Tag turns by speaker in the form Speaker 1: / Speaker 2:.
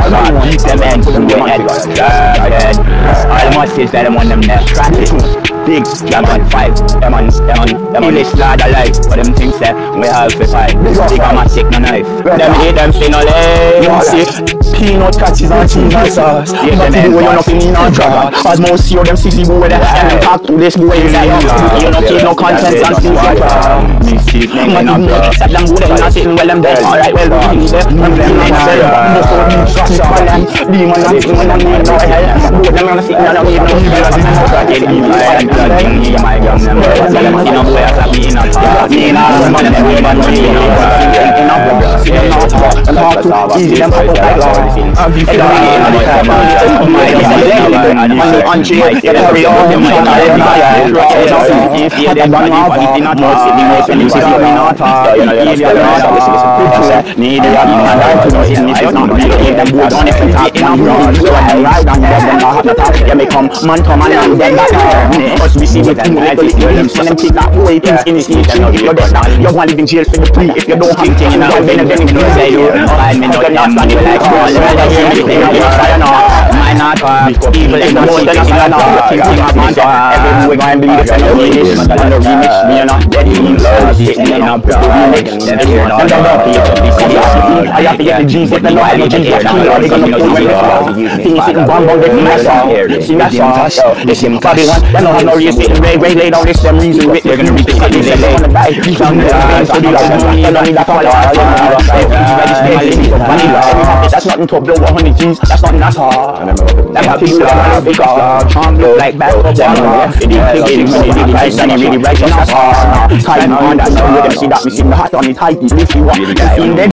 Speaker 1: Them ends from your head. All the muscles that them on them there. Big, them on 5, them on this lad alive. But them things that we have to fight. Big on my stick no knife. Them hate them say no lay.
Speaker 2: Peanut catches and cheese and sauce. But you do you're nothing in a jar. As most see them silly boy there. And talk to this boy inside. You don't take no conscience and speak like
Speaker 1: mischief making up.
Speaker 2: Set them good and not sitting well them dead. Alright, well we there. Them ain't there. Before me trust it for them. Demon and demon and need no hell. Both them are sitting and don't need no evil.
Speaker 1: My gun them see no boy as a me in a talk. Me in a man them we man we in a talk to easy them pop up like Lord. And be feel on chain carry on them if you them body in a talk sitting most of them sit in a talk need to it's not really them both on if you talk in a broad so I ride on them not attack you may come man come and then that cause we see with them I think them send them take that away things in his teeth and you're dead now you're going to live in jail for the plea if you don't have thing in a then you know say you I mean not stand it like all my not evil in the most that you know thinking of man everyone we going to believe in the remix me you know dead in love in a remix I have to get the G's if they know I need to get they're going to put things sitting bomb on the mess see that's all listen Babylon they don't have no reason sitting way lay down this them reason with they're going to reach the city they want to buy you down there so do that they don't need that follow that's nothing to blow 100 G's that's nothing at all that's how people are because like back up one it didn't really right that's all time on that so we see that we see the hot on it high if you want